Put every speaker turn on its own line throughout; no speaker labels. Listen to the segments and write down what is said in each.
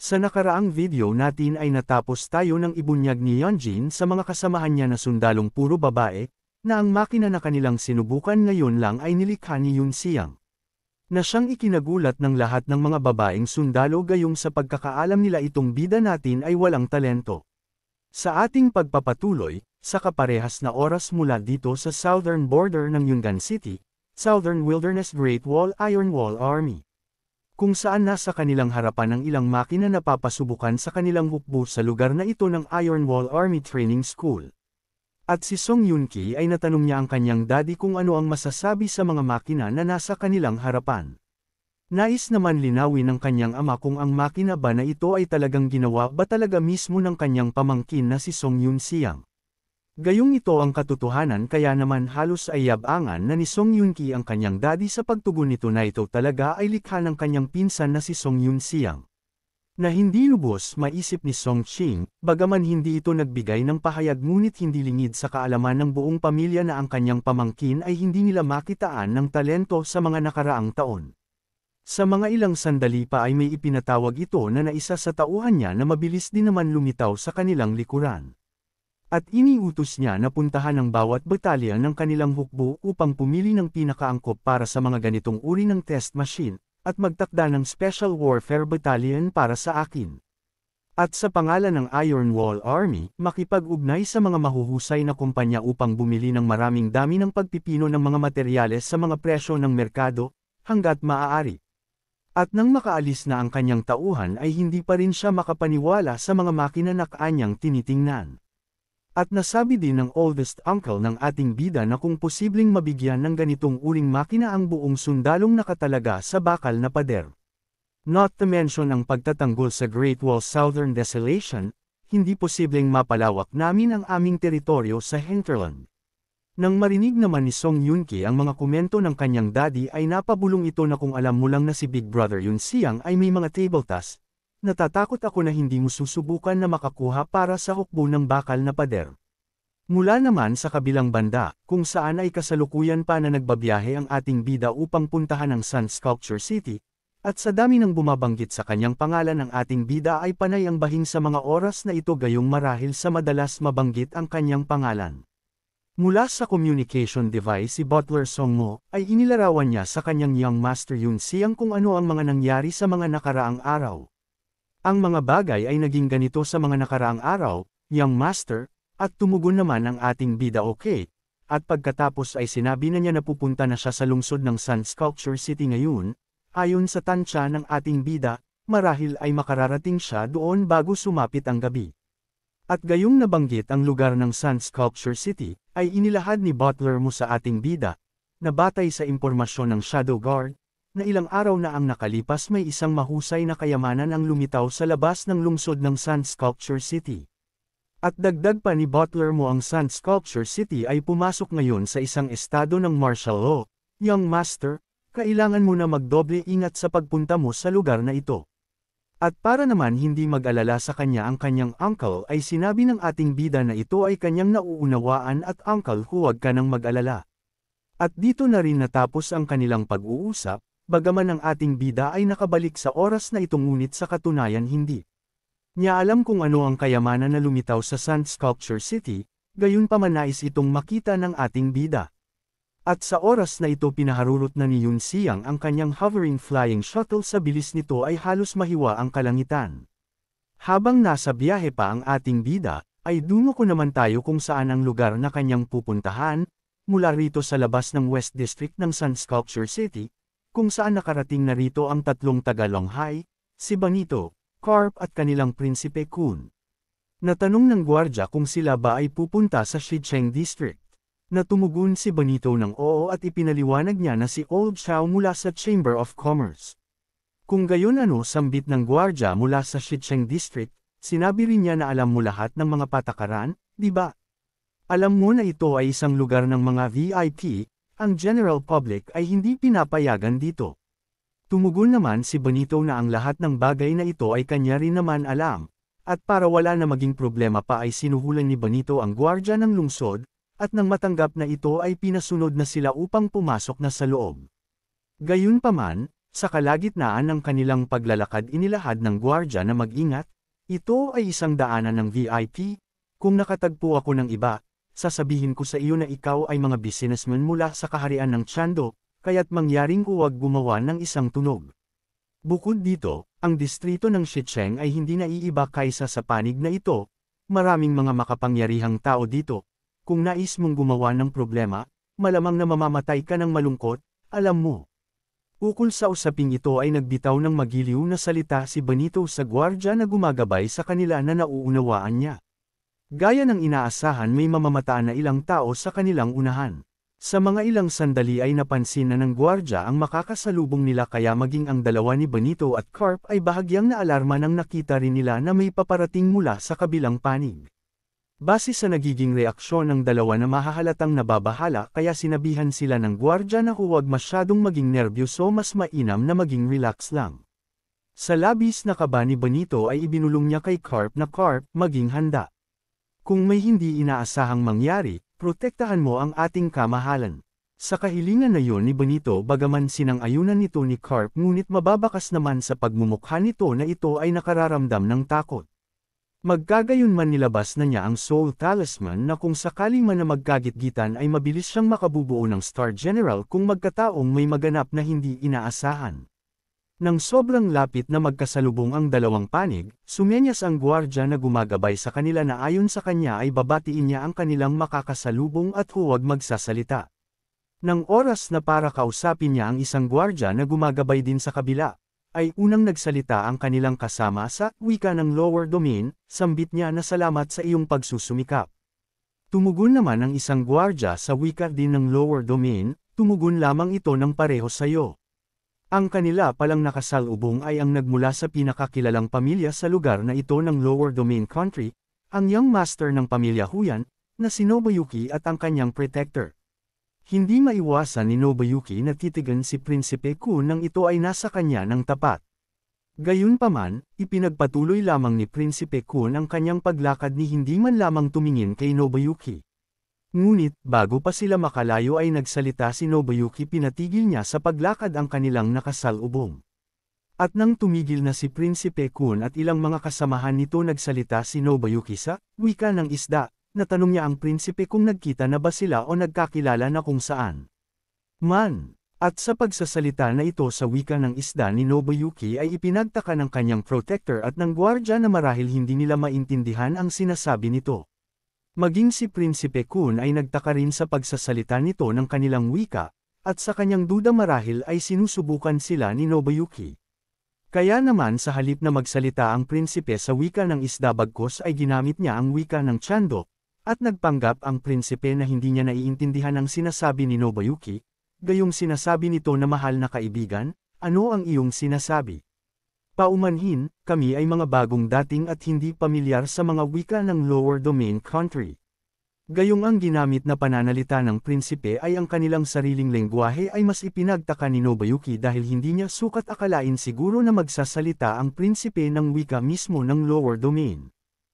Sa nakaraang video natin ay natapos tayo ng ibunyag ni Yeonjin sa mga kasamahan niya na sundalong puro babae, na ang makina na kanilang sinubukan ngayon lang ay nilikha ni Yoon Siang. Na siyang ikinagulat ng lahat ng mga babaeng sundalo gayong sa pagkakaalam nila itong bida natin ay walang talento. Sa ating pagpapatuloy, sa kaparehas na oras mula dito sa southern border ng Yungan City, Southern Wilderness Great Wall Iron Wall Army. Kung saan nasa kanilang harapan ang ilang makina na papasubukan sa kanilang hukbo sa lugar na ito ng Iron Wall Army Training School. At si Song Yoon-ki ay natanong niya ang kanyang daddy kung ano ang masasabi sa mga makina na nasa kanilang harapan. Nais naman linawin ng kanyang ama kung ang makina ba na ito ay talagang ginawa ba talaga mismo ng kanyang pamangkin na si Song Yoon Siang. Gayong ito ang katotohanan kaya naman halos ay yabangan na ni Song Yoon-ki ang kanyang daddy sa pagtugon nito na ito talaga ay likha ng kanyang pinsan na si Song Yoon Siang. Na hindi lubos maisip ni Song Ching, bagaman hindi ito nagbigay ng pahayag ngunit hindi lingid sa kaalaman ng buong pamilya na ang kanyang pamangkin ay hindi nila makitaan ng talento sa mga nakaraang taon. Sa mga ilang sandali pa ay may ipinatawag ito na naisa sa tauhan niya na mabilis din naman lumitaw sa kanilang likuran. At iniutos niya na puntahan ang bawat batalya ng kanilang hukbo upang pumili ng pinakaangkop para sa mga ganitong uri ng test machine, at magtakda ng Special Warfare Battalion para sa akin. At sa pangalan ng Iron Wall Army, makipag-ugnay sa mga mahuhusay na kumpanya upang bumili ng maraming dami ng pagpipino ng mga materyales sa mga presyo ng merkado, hanggat maaari. At nang makaalis na ang kanyang tauhan ay hindi pa rin siya makapaniwala sa mga makina na kanyang tinitingnan. At nasabi din ng oldest uncle ng ating bida na kung posibleng mabigyan ng ganitong uring makina ang buong sundalong nakatalaga sa bakal na pader. Not to mention ang pagtatanggol sa Great Wall Southern Desolation, hindi posibleng mapalawak namin ang aming teritoryo sa hinterland. Nang marinig naman ni Song Yoon-ki ang mga komento ng kanyang daddy ay napabulong ito na kung alam mo lang na si Big Brother Yoon Siang ay may mga table task. Natatakot ako na hindi mo susubukan na makakuha para sa hukbo ng bakal na pader. Mula naman sa kabilang banda, kung saan ay kasalukuyan pa na nagbabiyahe ang ating bida upang puntahan ang Sun Sculpture City, at sa dami ng bumabanggit sa kanyang pangalan ng ating bida ay panay ang bahing sa mga oras na ito gayong marahil sa madalas mabanggit ang kanyang pangalan. Mula sa communication device si Butler Song Mo, ay inilarawan niya sa kanyang young master Yoon Siang kung ano ang mga nangyari sa mga nakaraang araw. Ang mga bagay ay naging ganito sa mga nakaraang araw, young master, at tumugon naman ang ating bida okay, at pagkatapos ay sinabi na niya na pupunta na siya sa lungsod ng Sun Sculpture City ngayon, ayon sa tansya ng ating bida, marahil ay makararating siya doon bago sumapit ang gabi. At gayong nabanggit ang lugar ng Sun Sculpture City, ay inilahad ni Butler mo sa ating bida, na batay sa impormasyon ng Shadow Guard, na ilang araw na ang nakalipas may isang mahusay na kayamanan ang lumitaw sa labas ng lungsod ng Sun Sculpture City. At dagdag pa ni Butler mo ang Sun Sculpture City ay pumasok ngayon sa isang estado ng martial law. Young master, kailangan mo na magdoble ingat sa pagpunta mo sa lugar na ito. At para naman hindi mag-alala sa kanya ang kanyang uncle ay sinabi ng ating bida na ito ay kanyang nauunawaan at uncle huwag ka nang mag-alala. At dito na rin natapos ang kanilang pag-uusap. Bagaman ang ating bida ay nakabalik sa oras na ito ngunit sa katunayan hindi niya alam kung ano ang kayamanan na lumitaw sa Sun Sculpture City, gayon pa man nais itong makita ng ating bida. At sa oras na ito pinaharurot na ni Yoon Siang ang kanyang hovering flying shuttle sa bilis nito ay halos mahiwa ang kalangitan. Habang nasa biyahe pa ang ating bida, ay dumako naman tayo kung saan ang lugar na kanyang pupuntahan, mula rito sa labas ng West District ng Sun Sculpture City, kung saan nakarating na rito ang tatlong taga-Longhai, si Benito, Carp at kanilang Prinsipe Kun. Natanong ng gwardya kung sila ba ay pupunta sa Shicheng District. Natumugon si Benito ng oo at ipinaliwanag niya na si Old Chow mula sa Chamber of Commerce. Kung gayon sambit ng gwardya mula sa Shicheng District, sinabi rin niya na alam mo lahat ng mga patakaran, di ba? Alam mo na ito ay isang lugar ng mga VIP, ang general public ay hindi pinapayagan dito. Tumugon naman si Benito na ang lahat ng bagay na ito ay kanya rin naman alam, at para wala na maging problema pa ay sinuhulan ni Benito ang gwardya ng lungsod, at nang matanggap na ito ay pinasunod na sila upang pumasok na sa loob. Gayunpaman, Sa kalagitnaan ng kanilang paglalakad inilahad ng gwardya na mag-ingat, ito ay isang daanan ng VIP, kung nakatagpo ako ng iba, sasabihin ko sa iyo na ikaw ay mga businessman mula sa kaharian ng Tiando, kaya't mangyaring huwag gumawa ng isang tunog. Bukod dito, ang distrito ng Shicheng ay hindi naiiba kaysa sa panig na ito, maraming mga makapangyarihang tao dito, kung nais mong gumawa ng problema, malamang na mamamatay ka ng malungkot, alam mo. Ukol sa usaping ito ay nagbitaw ng magiliw na salita si Benito sa gwardya na gumagabay sa kanila na nauunawaan niya. Gaya ng inaasahan may mamamataan na ilang tao sa kanilang unahan. Sa mga ilang sandali ay napansin na ng gwardya ang makakasalubong nila kaya maging ang dalawa ni Benito at Carp ay bahagyang naalarma nang nakita rin nila na may paparating mula sa kabilang panig. Base sa nagiging reaksyon ng dalawa na mahahalatang nababahala kaya sinabihan sila ng gwardya na huwag masyadong maging nervyoso mas mainam na maging relax lang. Sa labis na kaba ni Benito ay ibinulong niya kay Carp na Carp maging handa. Kung may hindi inaasahang mangyari, protektahan mo ang ating kamahalan. Sa kahilingan na yon ni Benito bagaman sinang-ayunan nito ni Carp ngunit mababakas naman sa pagmumukha nito na ito ay nakararamdam ng takot. Magkagayon man nilabas na niya ang Soul Talisman na kung sakali man na magkagitgitan ay mabilis siyang makabubuo ng Star General kung magkataong may maganap na hindi inaasahan. Nang sobrang lapit na magkasalubong ang dalawang panig, sumenyas ang gwardya na gumagabay sa kanila na ayon sa kanya ay babatiin niya ang kanilang makakasalubong at huwag magsasalita. Nang oras na para kausapin niya ang isang gwardya na gumagabay din sa kabila, ay unang nagsalita ang kanilang kasama sa wika ng lower domain, sambit niya na salamat sa iyong pagsusumikap. Tumugon naman ang isang gwardya sa wika din ng lower domain, tumugon lamang ito ng pareho sa iyo. Ang kanila palang nakasalubong ay ang nagmula sa pinakakilalang pamilya sa lugar na ito ng lower domain country, ang young master ng pamilya Huyan, na si Nobuyuki at ang kanyang protector. Hindi maiwasan ni Nobuyuki na titigan si Prinsipe Kun nang ito ay nasa kanya ng tapat. Gayunpaman, ipinagpatuloy lamang ni Prinsipe Kun ang kanyang paglakad ni hindi man lamang tumingin kay Nobuyuki. Ngunit, bago pa sila makalayo ay nagsalita si Nobuyuki pinatigil niya sa paglakad ang kanilang nakasalubong. At nang tumigil na si Prinsipe Kun at ilang mga kasamahan nito nagsalita si Nobuyuki sa wika ng isda. Natanong niya ang prinsipe kung nagkita na ba sila o nagkakilala na kung saan man. At sa pagsasalita na ito sa wika ng isda ni Nobuyuki ay ipinagtaka ng kanyang protector at ng gwardya na marahil hindi nila maintindihan ang sinasabi nito. Maging si Prinsipe Kun ay nagtaka rin sa pagsasalita nito ng kanilang wika, at sa kanyang duda marahil ay sinusubukan sila ni Nobuyuki. Kaya naman sa halip na magsalita ang prinsipe sa wika ng isda bagkos ay ginamit niya ang wika ng Tiando. At nagpanggap ang prinsipe na hindi niya naiintindihan ang sinasabi ni Nobuyuki, gayong sinasabi nito na mahal na kaibigan, ano ang iyong sinasabi? Paumanhin, kami ay mga bagong dating at hindi pamilyar sa mga wika ng lower domain country. Gayong ang ginamit na pananalita ng prinsipe ay ang kanilang sariling lengguwahe ay mas ipinagtaka ni Nobuyuki dahil hindi niya sukat akalain siguro na magsasalita ang prinsipe ng wika mismo ng lower domain.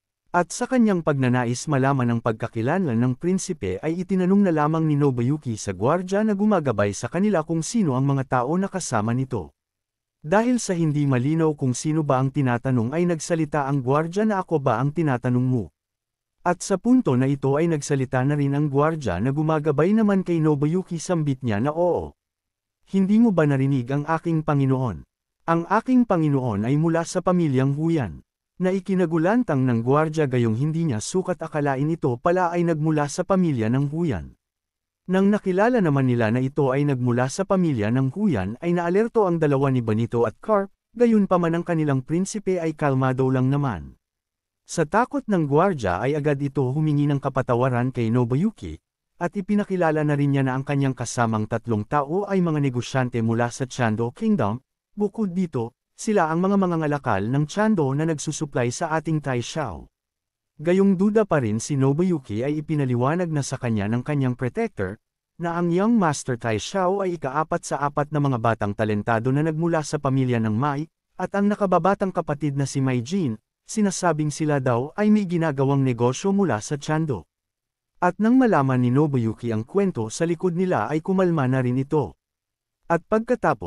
At sa kanyang pagnanais malaman ang pagkakilala ng prinsipe ay itinanong na lamang ni Nobuyuki sa gwardya na gumagabay sa kanila kung sino ang mga tao na kasama nito. Dahil sa hindi malinaw kung sino ba ang tinatanong ay nagsalita ang gwardya na ako ba ang tinatanong mo. At sa punto na ito ay nagsalita na rin ang gwardya na gumagabay naman kay Nobuyuki sambit niya na oo. Hindi mo ba narinig ang aking Panginoon? Ang aking Panginoon ay mula sa pamilyang Huyan. Na ikinagulantang ng gwardya gayong hindi niya sukat akalain ito pala ay nagmula sa pamilya ng Huyan. Nang nakilala naman nila na ito ay nagmula sa pamilya ng Huyan ay naalerto ang dalawa ni Benito at Carp, gayunpaman ang kanilang prinsipe ay kalmado lang naman. Sa takot ng gwardya ay agad ito humingi ng kapatawaran kay Nobuyuki, at ipinakilala na rin niya na ang kanyang kasamang tatlong tao ay mga negosyante mula sa Tiando Kingdom, bukod dito, sila ang mga mangangalakal ng Tiando na nagsusuplay sa ating Taisao. Gayong duda pa rin si Nobuyuki ay ipinaliwanag na sa kanya ng kanyang protector, na ang young master Taisao ay ikaapat sa apat na mga batang talentado na nagmula sa pamilya ng Mai, at ang nakababatang kapatid na si Mai Jin, sinasabing sila daw ay may ginagawang negosyo mula sa Tiando. At nang malaman ni Nobuyuki ang kwento sa likod nila ay kumalma na rin ito. At pagkatapos,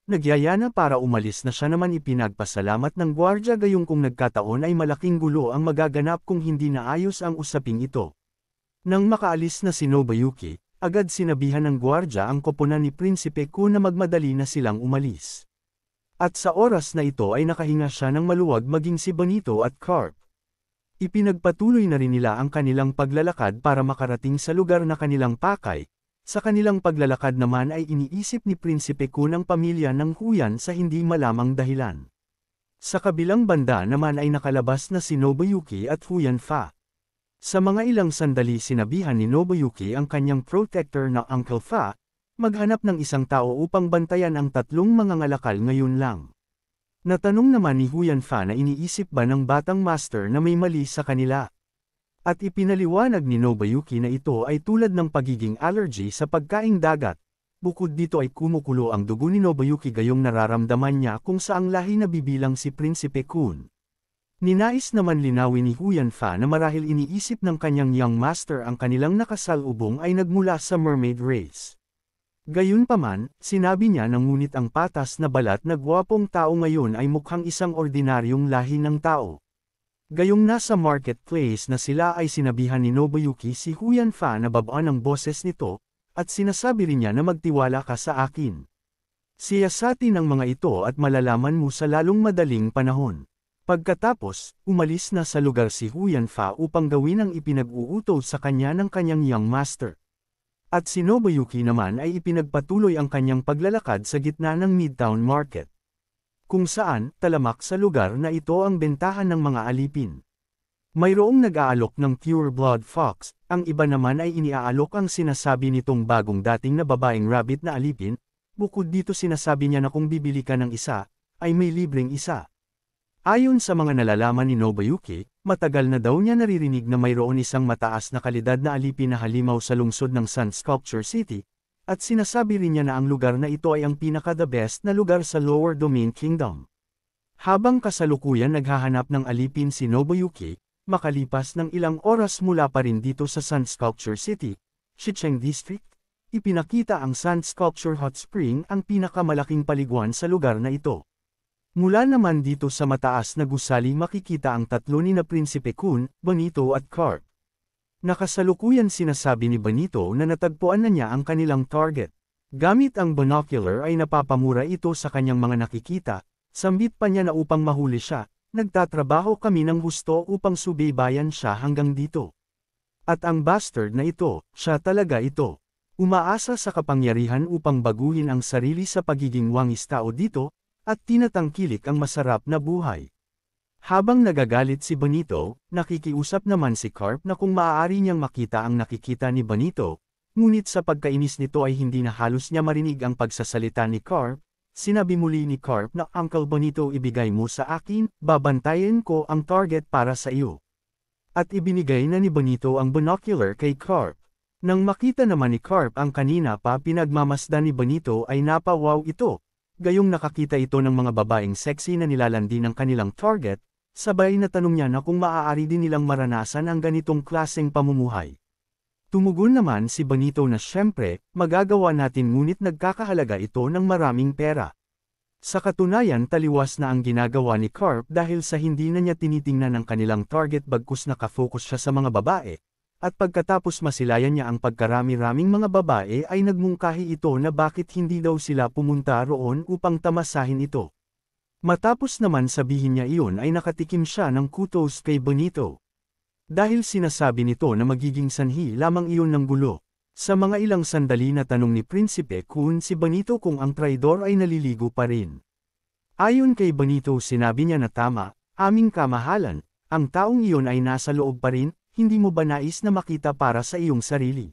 Nagyayana para umalis na siya naman ipinagpasalamat ng gwardya gayong kung nagkataon ay malaking gulo ang magaganap kung hindi naayos ang usaping ito. Nang makaalis na si Nobuyuki, agad sinabihan ng gwardya ang koponan ni Prinsipe Kun na magmadali na silang umalis. At sa oras na ito ay nakahinga siya ng maluwag maging si Bonito at Carp. Ipinagpatuloy na rin nila ang kanilang paglalakad para makarating sa lugar na kanilang pakay. Sa kanilang paglalakad naman ay iniisip ni Prinsipe Kun ang pamilya ng Huyan sa hindi malamang dahilan. Sa kabilang banda naman ay nakalabas na si Nobuyuki at Huyan Fa. Sa mga ilang sandali sinabihan ni Nobuyuki ang kanyang protector na Uncle Fa, maghanap ng isang tao upang bantayan ang tatlong mga ngalakal ngayon lang. Natanong naman ni Huyan Fa na iniisip ba ng batang master na may mali sa kanila. At ipinaliwanag ni Nobuyuki na ito ay tulad ng pagiging allergy sa pagkaing dagat. Bukod dito ay kumukulo ang dugo ni Nobuyuki gayong nararamdaman niya kung saang lahi na bibilang si Prinsipe Kun. Ninais naman linawin ni Huyan Fa na marahil iniisip ng kanyang young master ang kanilang nakasalubong ay nagmula sa mermaid race. Gayunpaman, sinabi niya na ngunit ang patas na balat na gwapong tao ngayon ay mukhang isang ordinaryong lahi ng tao. Gayong nasa marketplace na sila ay sinabihan ni Nobuyuki si Huyan Fa na babaan ang boses nito, at sinasabi rin niya na magtiwala ka sa akin. Siyasatin ang mga ito at malalaman mo sa lalong madaling panahon. Pagkatapos, umalis na sa lugar si Huyan Fa upang gawin ang ipinag-uutos sa kanya ng kanyang young master. At si Nobuyuki naman ay ipinagpatuloy ang kanyang paglalakad sa gitna ng Midtown Market. Kung saan, talamak sa lugar na ito ang bentahan ng mga alipin. Mayroong nag-aalok ng pure blood fox, ang iba naman ay iniaalok ang sinasabi nitong bagong dating na babaeng rabbit na alipin, bukod dito sinasabi niya na kung bibili ka ng isa, ay may libreng isa. Ayon sa mga nalalaman ni Nobuyuki, matagal na daw niya naririnig na mayroon isang mataas na kalidad na alipin na halimaw sa lungsod ng Sun Sculpture City, at sinasabi rin niya na ang lugar na ito ay ang pinaka-the best na lugar sa Lower Domain Kingdom. Habang kasalukuyan naghahanap ng alipin si Nobuyuki, makalipas ng ilang oras mula pa rin dito sa Sun Sculpture City, Shicheng District, ipinakita ang Sun Sculpture Hot Spring ang pinakamalaking paliguan sa lugar na ito. Mula naman dito sa mataas na gusali makikita ang tatlo ni na Prinsipe Kun, Bonito at Carp. Nakasalukuyan sinasabi ni Bonito na natagpuan na niya ang kanilang target. Gamit ang binocular ay napapamura ito sa kanyang mga nakikita, sambit pa niya na upang mahuli siya, nagtatrabaho kami ng husto upang subaybayan siya hanggang dito. At ang bastard na ito, siya talaga ito. Umaasa sa kapangyarihan upang baguhin ang sarili sa pagiging wangis tao dito, at tinatangkilik ang masarap na buhay. Habang nagagalit si Bonito, nakikiusap naman si Carp na kung maaari niyang makita ang nakikita ni Bonito, ngunit sa pagkainis nito ay hindi na halos niya marinig ang pagsasalita ni Carp, sinabi muli ni Carp na Uncle Bonito ibigay mo sa akin, babantayan ko ang target para sa iyo. At ibinigay na ni Bonito ang binocular kay Carp. Nang makita naman ni Carp ang kanina pa pinagmamasdan ni Bonito ay napawaw ito. Gayong nakakita ito ng mga babaeng sexy na nilalandi ng kanilang target, sabay na tanong niya na kung maaari din nilang maranasan ang ganitong klaseng pamumuhay. Tumugon naman si Bonito na syempre, magagawa natin ngunit nagkakahalaga ito ng maraming pera. Sa katunayan taliwas na ang ginagawa ni Carp dahil sa hindi na niya tinitingnan ang kanilang target bagkus nakafocus siya sa mga babae. At pagkatapos masilayan niya ang pagkarami-raming mga babae ay nagmungkahi ito na bakit hindi daw sila pumunta roon upang tamasahin ito. Matapos naman sabihin niya iyon ay nakatikim siya ng kutos kay Bonito. Dahil sinasabi nito na magiging sanhi lamang iyon ng gulo. Sa mga ilang sandali na tanong ni Prinsipe Kun si Bonito kung ang traidor ay naliligo pa rin. Ayon kay Bonito sinabi niya na tama, aming kamahalan, ang taong iyon ay nasa loob pa rin. Hindi mo ba nais na makita para sa iyong sarili?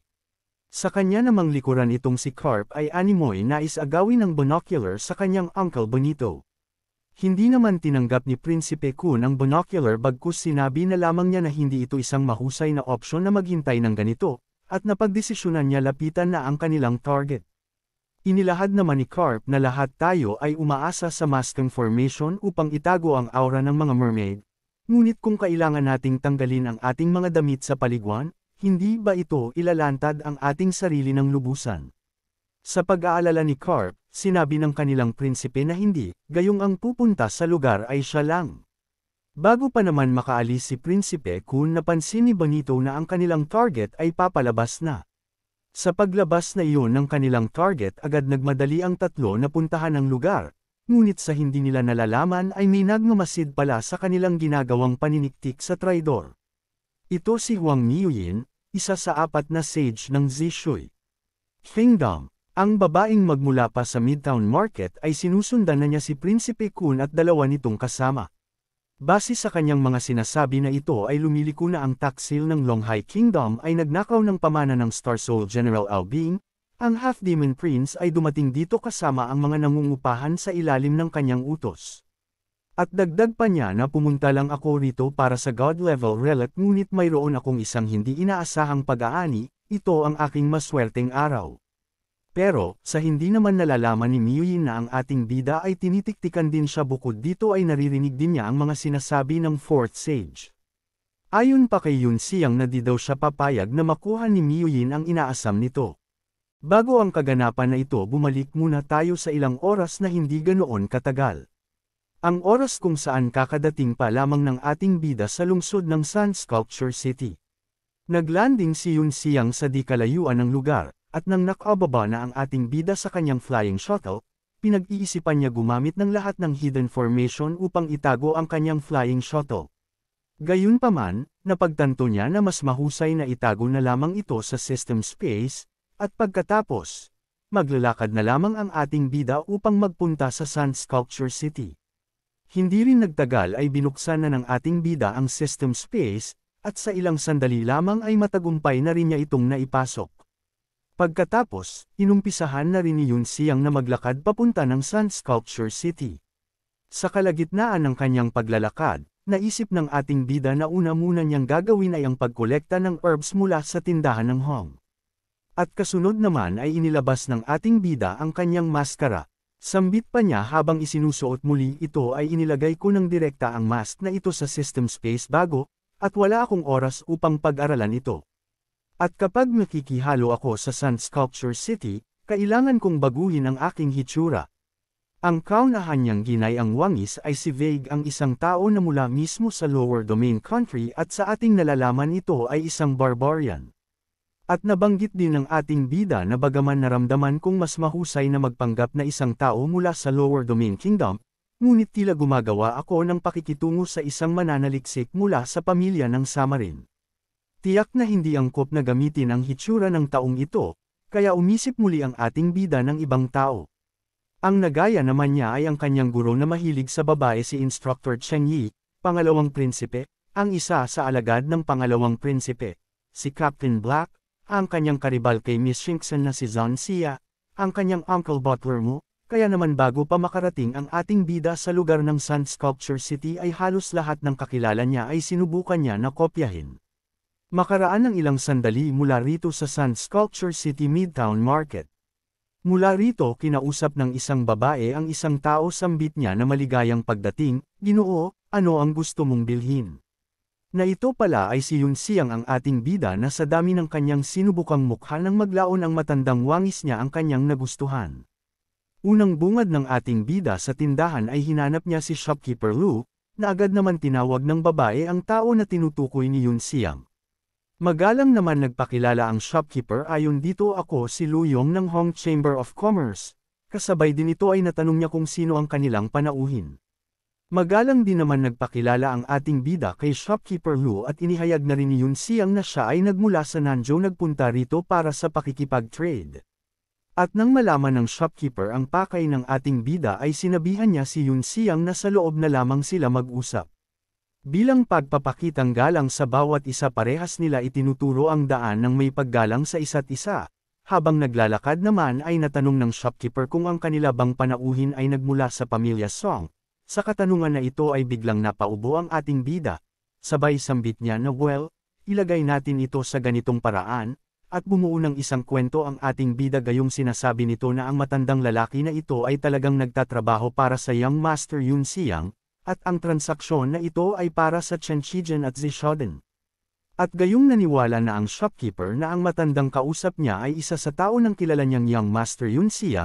Sa kanya namang likuran itong si Carp ay animoy nais agawin ng binocular sa kanyang Uncle Bonito. Hindi naman tinanggap ni Prinsipe Kun ang binocular bagkus sinabi na lamang niya na hindi ito isang mahusay na opsyon na maghintay ng ganito, at napagdesisyonan niya lapitan na ang kanilang target. Inilahad naman ni Carp na lahat tayo ay umaasa sa masking formation upang itago ang aura ng mga mermaid. Ngunit kung kailangan nating tanggalin ang ating mga damit sa paliguan, hindi ba ito ilalantad ang ating sarili ng lubusan? Sa pag-aalala ni Carp, sinabi ng kanilang prinsipe na hindi, gayong ang pupunta sa lugar ay siya lang. Bago pa naman makaalis si Prinsipe Kun napansin ni Bonito na ang kanilang target ay papalabas na. Sa paglabas na iyon ng kanilang target agad nagmadali ang tatlo na puntahan ang lugar, ngunit sa hindi nila nalalaman ay may nagmamasid pala sa kanilang ginagawang paniniktik sa traidor. Ito si Huang Miuyin, isa sa 4 na sage ng Zishui Kingdom. Ang babaeng magmula pa sa Midtown Market ay sinusundan na niya si Prinsipe Kun at 2 nitong kasama. Base sa kanyang mga sinasabi na ito ay lumiliko na ang taksil ng Longhai Kingdom ay nagnakaw ng pamana ng Star Soul General Albing, ang Half-Demon Prince ay dumating dito kasama ang mga nangungupahan sa ilalim ng kanyang utos. At dagdag pa niya na pumunta lang ako rito para sa God-level relic ngunit mayroon akong isang hindi inaasahang pag-aani, ito ang aking maswerteng araw. Pero, sa hindi naman nalalaman ni Miuyin na ang ating bida ay tinitiktikan din siya bukod dito ay naririnig din niya ang mga sinasabi ng 4th Sage. Ayon pa kay Yun Xiang na di daw siya papayag na makuha ni Miuyin ang inaasam nito. Bago ang kaganapan na ito bumalik muna tayo sa ilang oras na hindi ganoon katagal. Ang oras kung saan kakadating pa lamang ng ating bida sa lungsod ng Sun Sculpture City. Naglanding si Yun Xiang sa di kalayuan ng lugar. At nang nakababa na ang ating bida sa kanyang flying shuttle, pinag-iisipan niya gumamit ng lahat ng hidden formation upang itago ang kanyang flying shuttle. Gayunpaman, napagtanto niya na mas mahusay na itago na lamang ito sa system space, at pagkatapos, maglalakad na lamang ang ating bida upang magpunta sa Sun Sculpture City. Hindi rin nagtagal ay binuksan na ng ating bida ang system space, at sa ilang sandali lamang ay matagumpay na rin niya itong naipasok. Pagkatapos, inumpisahan na rin ni Yun Xiang na maglakad papunta ng Sun Sculpture City. Sa kalagitnaan ng kanyang paglalakad, naisip ng ating bida na una muna niyang gagawin ay ang pagkolekta ng herbs mula sa tindahan ng Hong. At kasunod naman ay inilabas ng ating bida ang kanyang maskara. Sambit pa niya habang isinusuot muli ito ay inilagay ko ng direkta ang mask na ito sa system space bago, at wala akong oras upang pag-aralan ito. At kapag nakikihalo ako sa Sun Sculpture City, kailangan kong baguhin ang aking hitsura. Ang kaunahan niyang ginayang wangis ay si Vague ang isang tao na mula mismo sa Lower Domain Country at sa ating nalalaman ito ay isang barbarian. At nabanggit din ng ating bida na bagaman naramdaman kong mas mahusay na magpanggap na isang tao mula sa Lower Domain Kingdom, ngunit tila gumagawa ako ng pakikitungo sa isang mananaliksik mula sa pamilya ng Samarin. Tiyak na hindi angkop na gamitin ang hitsura ng taong ito, kaya umisip muli ang ating bida ng ibang tao. Ang nagaya naman niya ay ang kanyang guro na mahilig sa babae si Instructor Cheng Yi, pangalawang prinsipe, ang isa sa alagad ng pangalawang prinsipe, si Captain Black, ang kanyang karibal kay Miss Shinkson na si Zhang Xia, ang kanyang uncle butler mo, kaya naman bago pa makarating ang ating bida sa lugar ng Sun Sculpture City ay halos lahat ng kakilala niya ay sinubukan niya na kopyahin. Makaraan ng ilang sandali mula rito sa Sun Sculpture City Midtown Market. Mula rito kinausap ng isang babae ang isang tao sambit niya na maligayang pagdating, "Ginoo, ano ang gusto mong bilhin?" Na ito pala ay si Yun Xiang ang ating bida na sa dami ng kanyang sinubukang mukha nang maglaon ang matandang wangis niya ang kanyang nagustuhan. Unang bungad ng ating bida sa tindahan ay hinanap niya si Shopkeeper Lu, na agad naman tinawag ng babae ang tao na tinutukoy ni Yun Xiang. Magalang naman nagpakilala ang shopkeeper ayon dito ako si Lu Yong ng Hong Chamber of Commerce, kasabay din ito ay natanong niya kung sino ang kanilang panauhin. Magalang din naman nagpakilala ang ating bida kay Shopkeeper Lu at inihayag na rin ni Yun Xiang na siya ay nagmula sa Nanzhou nagpunta rito para sa pakikipag-trade. At nang malaman ng shopkeeper ang pakay ng ating bida ay sinabihan niya si Yun Xiang na sa loob na lamang sila mag-usap. Bilang pagpapakitang galang sa bawat isa parehas nila itinuturo ang daan ng may paggalang sa isa't isa, habang naglalakad naman ay natanong ng shopkeeper kung ang kanila bang panauhin ay nagmula sa pamilya Song. Sa katanungan na ito ay biglang napaubo ang ating bida, sabay sambit niya na well, ilagay natin ito sa ganitong paraan, at bumuo ng isang kwento ang ating bida gayong sinasabi nito na ang matandang lalaki na ito ay talagang nagtatrabaho para sa Young Master Yun Xiang, at ang transaksyon na ito ay para sa Chen Shijian at Zishoden. At gayong naniwala na ang shopkeeper na ang matandang kausap niya ay isa sa tao ng kilala niyang Young Master Yun Xiang,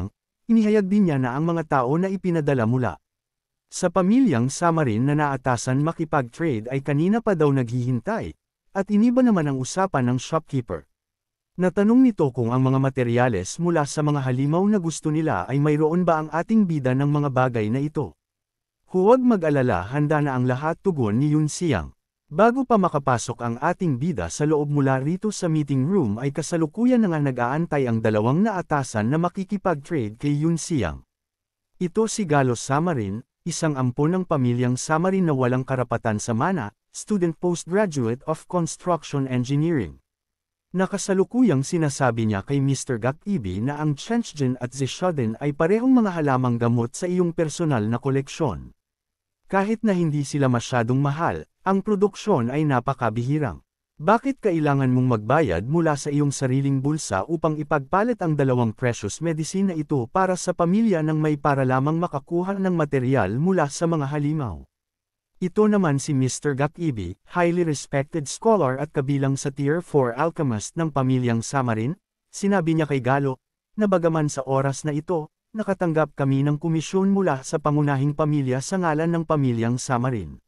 Inihayag din niya na ang mga tao na ipinadala mula sa pamilyang Samarin na naatasan makipag-trade ay kanina pa daw naghihintay, at iniba naman ang usapan ng shopkeeper. Natanong nito kung ang mga materyales mula sa mga halimaw na gusto nila ay mayroon ba ang ating bida ng mga bagay na ito. Huwag mag-alala, handa na ang lahat, tugon ni Yun Xiang. Bago pa makapasok ang ating bida sa loob mula rito sa meeting room ay kasalukuyan na nga nag-aantay ang dalawang naatasan na makikipag-trade kay Yun Xiang. Ito si Galo Samarin, isang ampon ng pamilyang Samarin na walang karapatan sa mana, student postgraduate of construction engineering. Nakasalukuyang sinasabi niya kay Mr. Gak Ibi na ang Chenchgen at Zishoden ay parehong mga halamang gamot sa iyong personal na koleksyon. Kahit na hindi sila masyadong mahal, ang produksyon ay napakabihirang. Bakit kailangan mong magbayad mula sa iyong sariling bulsa upang ipagpalit ang dalawang precious medicine na ito para sa pamilya ng may para lamang makakuha ng materyal mula sa mga halimaw? Ito naman si Mr. Gak Ibi, highly respected scholar at kabilang sa Tier 4 alchemist ng pamilyang Samarin, sinabi niya kay Galo, na bagaman sa oras na ito, nakatanggap kami ng komisyon mula sa pangunahing pamilya sa ngalan ng pamilyang Samarin.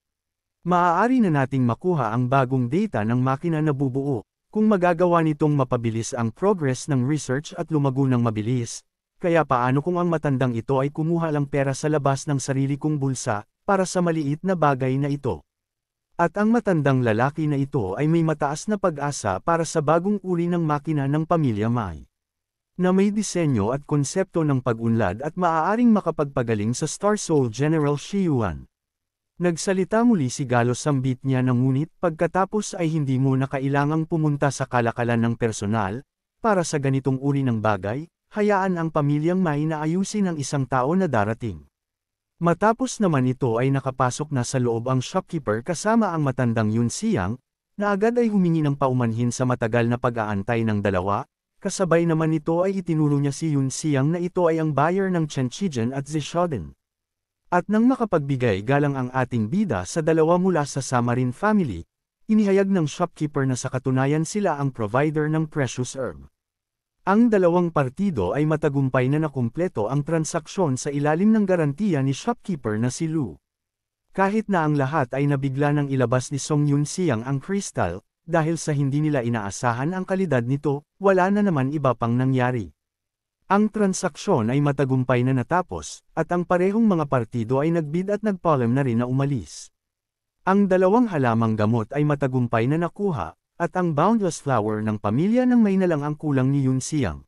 Maaari na nating makuha ang bagong data ng makina na bubuo, kung magagawa nitong mapabilis ang progress ng research at lumago ng mabilis. Kaya paano kung ang matandang ito ay kumuha lang pera sa labas ng sarili kong bulsa, para sa maliit na bagay na ito? At ang matandang lalaki na ito ay may mataas na pag-asa para sa bagong uri ng makina ng pamilya Mai, na may disenyo at konsepto ng pag-unlad at maaaring makapagpagaling sa Star Soul General Shi Yuan. Nagsalita muli si Galo, sambit niya na ngunit pagkatapos ay hindi mo na kailangang pumunta sa kalakalan ng personal, para sa ganitong uri ng bagay, hayaan ang pamilyang Mai na ayusin ang isang tao na darating. Matapos naman ito ay nakapasok na sa loob ang shopkeeper kasama ang matandang Yun Xiang, na agad ay humingi ng paumanhin sa matagal na pag-aantay ng dalawa. Kasabay naman nito ay itinuro niya si Yun Xiang na ito ay ang buyer ng Chenchgen at Zishoden. At nang makapagbigay galang ang ating bida sa dalawa mula sa Samarin family, inihayag ng shopkeeper na sa katunayan sila ang provider ng precious herb. Ang dalawang partido ay matagumpay na nakumpleto ang transaksyon sa ilalim ng garantiya ni shopkeeper na si Lu. Kahit na ang lahat ay nabigla nang ilabas ni Song Yun Xiang ang crystal, dahil sa hindi nila inaasahan ang kalidad nito, wala na naman iba pang nangyari. Ang transaksyon ay matagumpay na natapos, at ang parehong mga partido ay nagbid at nagpalem na rin na umalis. Ang dalawang halamang gamot ay matagumpay na nakuha, at ang boundless flower ng pamilya ng May na lang ang kulang ni Yun Xiang.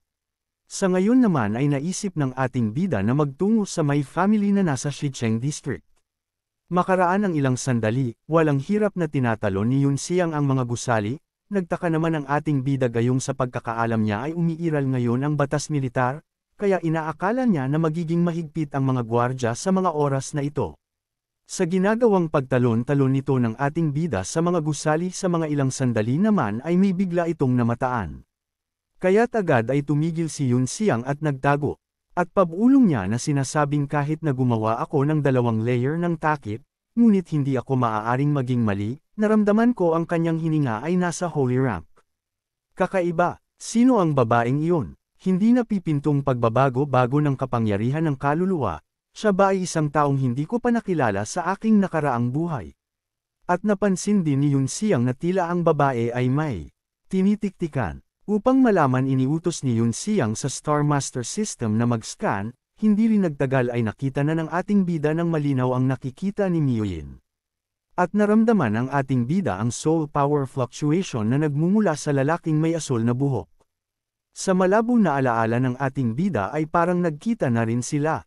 Sa ngayon naman ay naisip ng ating bida na magtungo sa May family na nasa Shicheng District. Makaraan ang ilang sandali, walang hirap na tinatalon ni Yun Xiang ang mga gusali. Nagtaka naman ang ating bida gayong sa pagkakaalam niya ay umiiral ngayon ang batas militar, kaya inaakala niya na magiging mahigpit ang mga gwardya sa mga oras na ito. Sa ginagawang pagtalon-talon nito ng ating bida sa mga gusali sa mga ilang sandali naman ay may bigla itong namataan. Kaya't agad ay tumigil si Yun Xiang at nagtago. At pabulong niya na sinasabing kahit na gumawa ako ng 2 layer ng takip, ngunit hindi ako maaaring maging mali, naramdaman ko ang kanyang hininga ay nasa holy rank. Kakaiba, sino ang babaeng iyon? Hindi napipintong pagbabago-bago ng kapangyarihan ng kaluluwa, siya ba ay isang taong hindi ko pa nakilala sa aking nakaraang buhay? At napansin din ni Yun Xiang na tila ang babae ay may tinitiktikan. Upang malaman, iniutos ni Yun Xiang sa Star Master System na mag-scan, hindi rin nagtagal ay nakita na ng ating bida ng malinaw ang nakikita ni Miyoyin. At naramdaman ng ating bida ang soul power fluctuation na nagmumula sa lalaking may asul na buhok. Sa malabo na alaala ng ating bida ay parang nagkita na rin sila.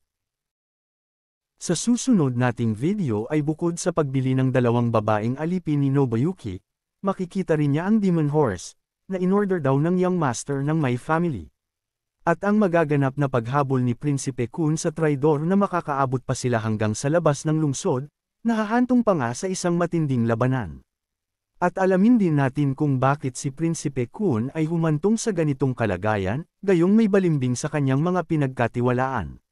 Sa susunod nating video ay bukod sa pagbili ng 2 babaeng alipin ni Nobuyuki, makikita rin niya ang Demon Horse, na inorder daw ng young master ng Mai family. At ang magaganap na paghabol ni Prinsipe Kun sa traidor na makakaabot pa sila hanggang sa labas ng lungsod, nahahantong pa nga sa isang matinding labanan. At alamin din natin kung bakit si Prinsipe Kun ay humantong sa ganitong kalagayan, gayong may balimbing sa kanyang mga pinagkatiwalaan.